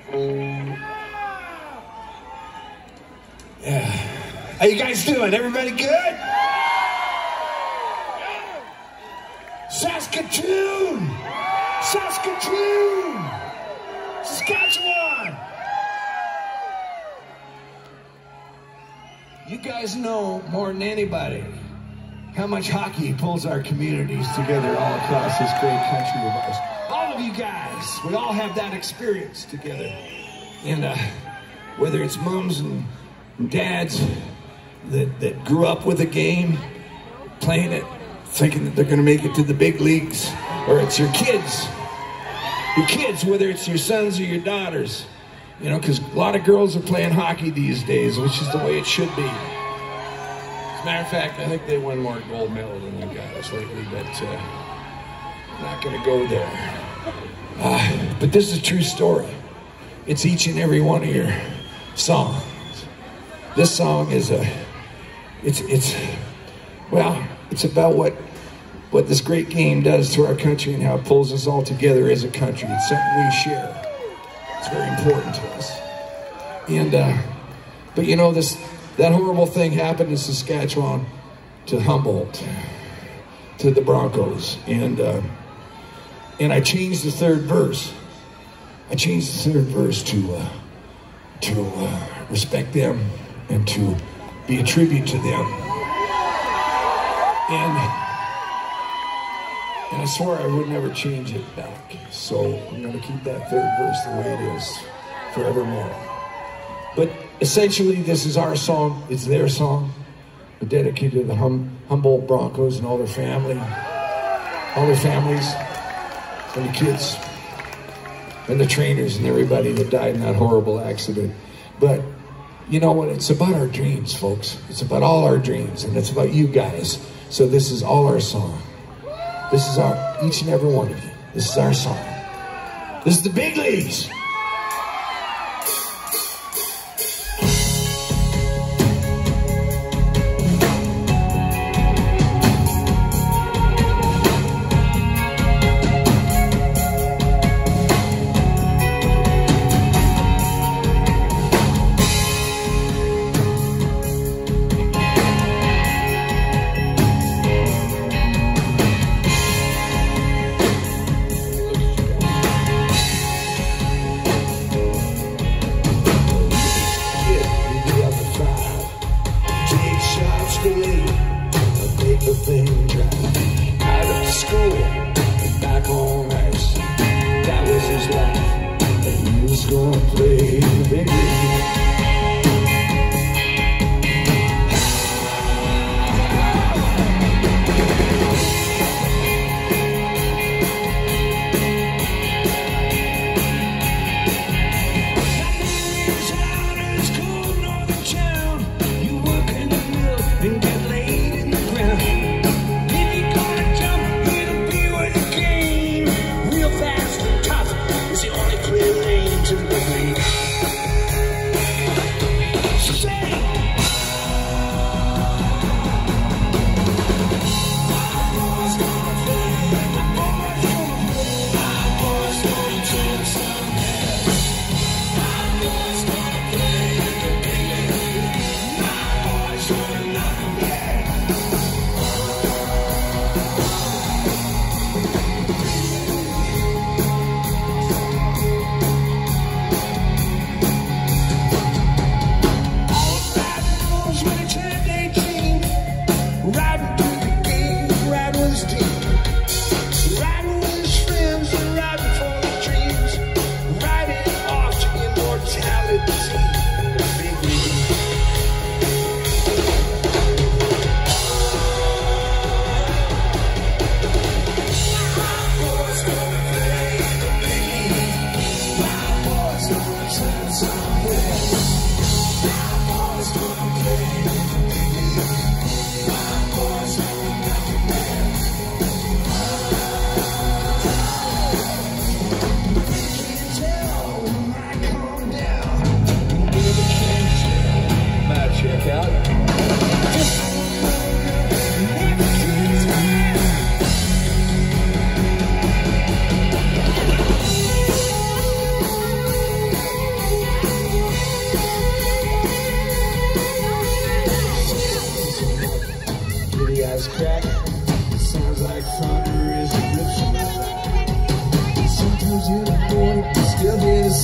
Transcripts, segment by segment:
Yeah. How you guys doing? Everybody good? Saskatoon! Saskatoon! Saskatchewan! You guys know more than anybody how much hockey pulls our communities together all across this great country of ours. All of you guys, we all have that experience together. And whether it's moms and dads that grew up with the game, playing it, thinking that they're going to make it to the big leagues, or it's your kids, whether it's your sons or your daughters, you know, because a lot of girls are playing hockey these days, which is the way it should be. As a matter of fact, I think they won more gold medals than you guys lately, but I'm not going to go there. But this is a true story. It's each and every one of your songs. This song is it's about what this great game does to our country and how it pulls us all together as a country. It's something we share. It's very important to us. And but you know, that horrible thing happened in Saskatchewan to Humboldt, to the Broncos, and I changed the third verse. I changed the third verse to respect them and to be a tribute to them. And I swore I would never change it back. So I'm going to keep that third verse the way it is forevermore. But essentially, this is our song. It's their song. We're dedicated to the Humboldt Broncos and all their family, all their families, and the kids, and the trainers, and everybody that died in that horrible accident. But you know what? It's about our dreams, folks. It's about all our dreams, and it's about you guys. So this is all our song. This is each and every one of you. This is our song. This is the big leagues.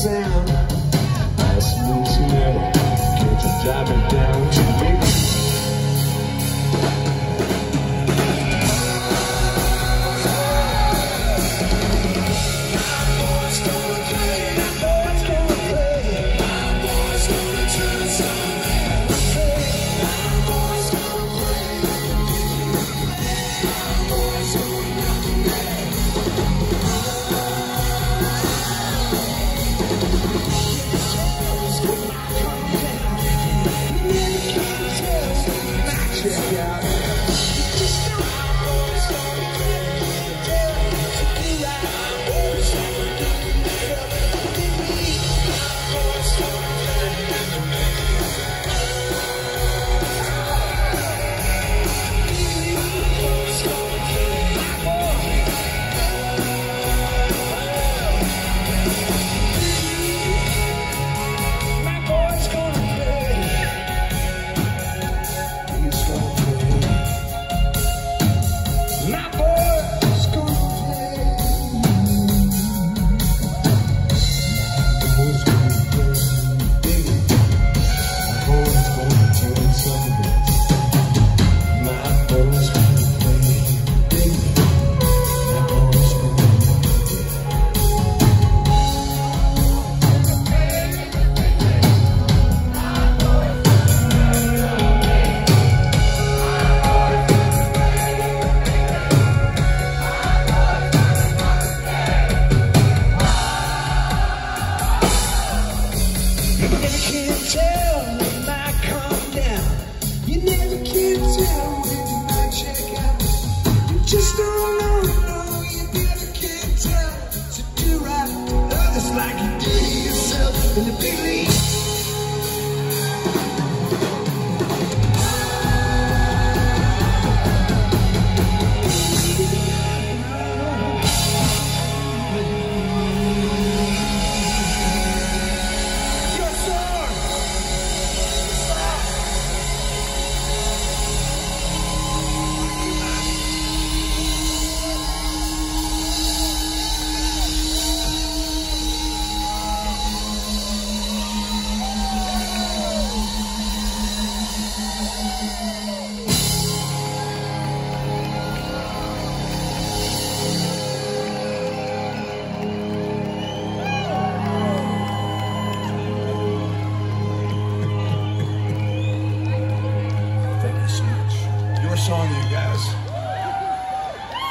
sound. Nice and smell. Can't you drive it down to me? Just don't know, no, you never can tell. So do right to others like you do to yourself in the big league. Thank you so much. Your song, you guys.